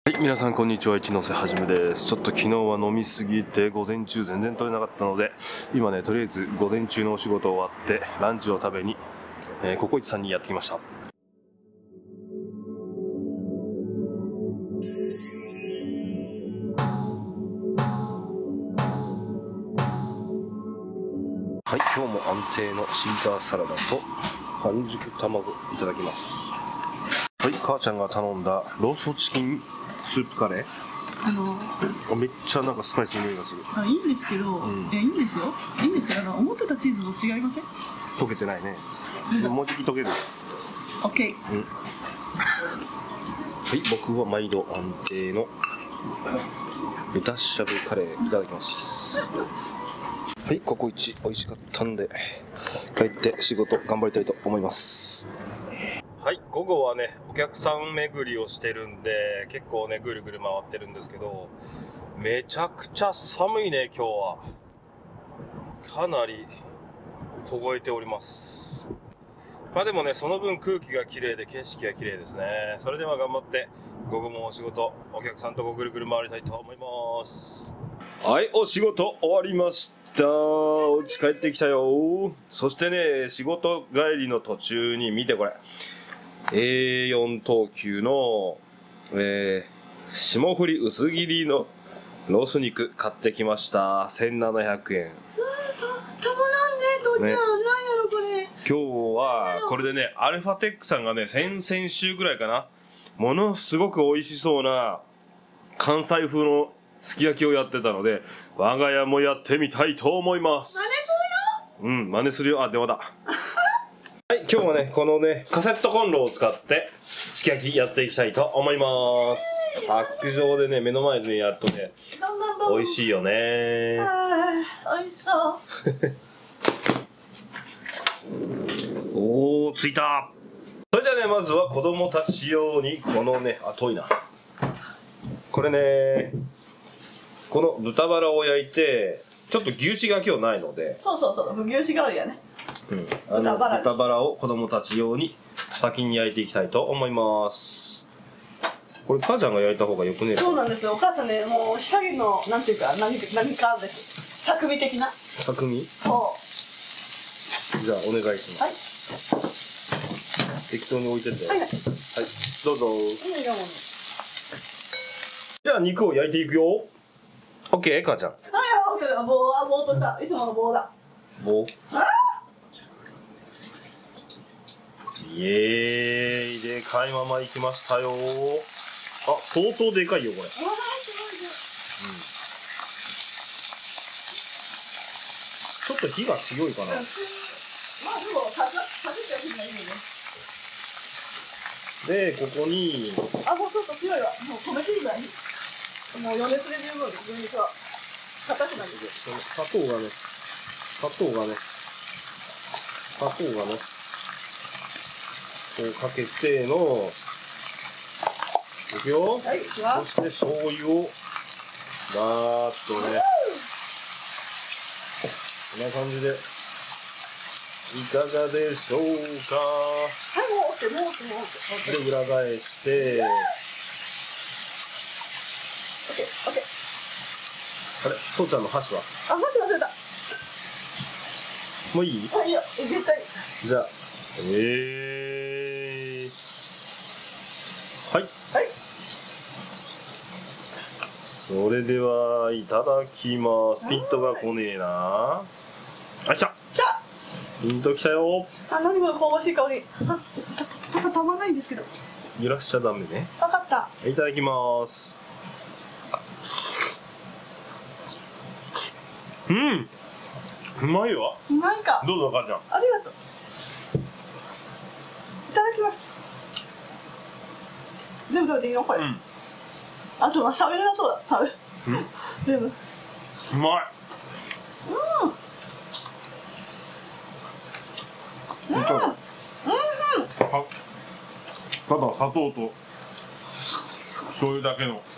はい、皆さんこんにちは、一ノ瀬はじめです。ちょっと昨日は飲みすぎて午前中全然取れなかったので、今ね、とりあえず午前中のお仕事終わってランチを食べに、ココイチさんにやってきました。はい、今日も安定のシーザーサラダと半熟卵いただきます。はい、母ちゃんが頼んだローストチキンスープカレー。めっちゃなんかスパイスの匂いがする。 いいんですけど、いいんですよ。いいんですけど、思ってたチーズと違いません？ 溶けてないね。もうじき溶ける。 オッケー。 はい、僕は毎度安定の豚しゃぶカレーいただきます。はい、ココイチ美味しかったんで帰って仕事頑張りたいと思います。はい、午後はね、お客さん巡りをしてるんで結構ねぐるぐる回ってるんですけど、めちゃくちゃ寒いね。今日はかなり凍えております。まあでもね、その分空気が綺麗で景色が綺麗ですね。それでは頑張って午後もお仕事、お客さんとぐるぐる回りたいと思います。はい、お仕事終わりました。お家帰ってきたよ。そしてね、仕事帰りの途中に見てこれ、A4 等級の、霜降り薄切りのロース肉買ってきました。1700円。 たまらんね、どんな、なんやろこれ。 今日はこれでね、アルファテックさんがね、先々週ぐらいかな、ものすごく美味しそうな関西風のすき焼きをやってたので、我が家もやってみたいと思います。 真似するよ。 真似するよ。あ、電話だ。はい、今日はね、このね、カセットコンロを使ってすき焼きやっていきたいと思います。パック状でね、目の前でやるとね、美味しいよね。 美味しそう。 おー、ついた。それじゃあね、まずは子供たち用にこのね、遠いな、これね、この豚バラを焼いて、ちょっと牛脂が今日ないので、 そう、牛脂代わりやね。 豚バラを子供たち用に先に焼いていきたいと思います。これ母ちゃんが焼いた方がよくね。 そうなんですよ。お母さんね、もう火加減のなんていうか何かです。匠的な。 匠？ そう。 じゃあお願いします。 はい。 適当に置いてて。 はい、 どうぞ。じゃあ肉を焼いていくよ。オッケー、母ちゃん。 はい、オッケー。棒とした。いつもの棒だ。 棒。イエーイ、でかいままいきましたよ。あ、相当でかいよこれ。ちょっと火が強いかな。 まあでもかじった火がいいよね。 でここに、 もうちょっと強いわ。もう止めていいぐらい。もう余熱で十分です。牛肉は硬くなる。 砂糖がねこうかけての、いくよ。 はい、いきます。 そして醤油をバーッとね、こんな感じでいかがでしょうか。 はい、もう OK。 で裏返して、 OK。 あれ、父ちゃんの箸は？ 箸忘れた。 もういい？ いいよ、絶対。 じゃあ、はい。それではいただきます。ピントが来ねえな。あ、来た。ピント来たよ。 何も香ばしい香り。たまんないんですけど。 揺らしちゃダメね。 わかった。 いただきます。うまいわ。 うまいか。 どうぞ母ちゃん。 ありがとう。いただきます。全部食べていいのこれ。あとは喋れなそうだ。食べる。全部。 うまい。ただ砂糖と醤油だけの。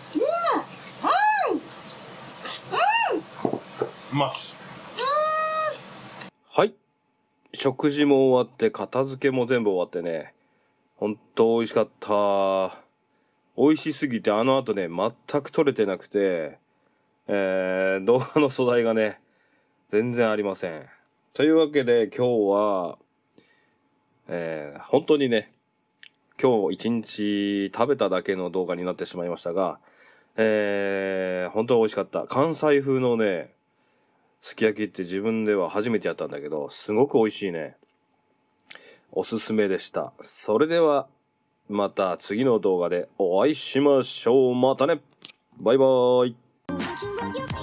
はい、食事も終わって片付けも全部終わってね、ほんと美味しかった。 美味しすぎてあの後ね、全く撮れてなくて、動画の素材がね、全然ありません。というわけで今日は、本当にね、今日一日食べただけの動画になってしまいましたが、本当に美味しかった。関西風のね、すき焼きって自分では初めてやったんだけど、すごく美味しいね。おすすめでした。それでは、また次の動画でお会いしましょう。またね。バイバーイ。